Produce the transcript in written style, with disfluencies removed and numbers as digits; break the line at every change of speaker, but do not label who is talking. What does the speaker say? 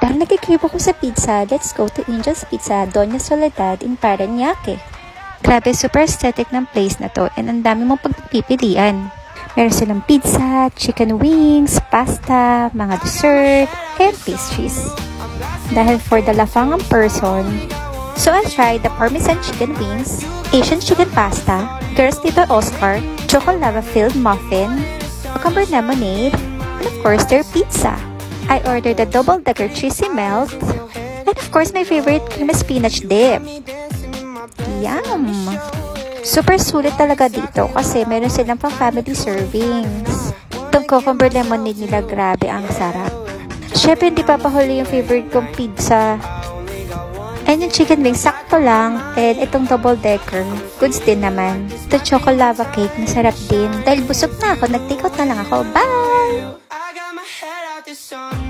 Dahil nagkikrib ako sa pizza, let's go to Angel's Pizza, Doña Soledad in Parañaque. Grabe, super aesthetic ng place na to and ang dami mong pagpipilian. Meron silang pizza, chicken wings, pasta, mga dessert, and pastries. Dahil for the lafangang person, so I'll try the Parmesan chicken wings, Asian chicken pasta, Girls Little Oscar, chocolate lava-filled muffin, cucumber lemonade, and of course their pizza. I ordered the double-decker cheesy melt, and of course my favorite creamy spinach dip. Yum! Super sulit talaga dito kasi meron silang pang family servings. Itong cucumber lemonade nila, grabe ang sarap. Syempre hindi papahuli yung favorite kong pizza. And yung chicken wings, sakto lang. And itong double-decker, goods din naman. Ito chocolate lava cake, masarap din. Dahil busog na ako, nag-take out na lang ako. Bye!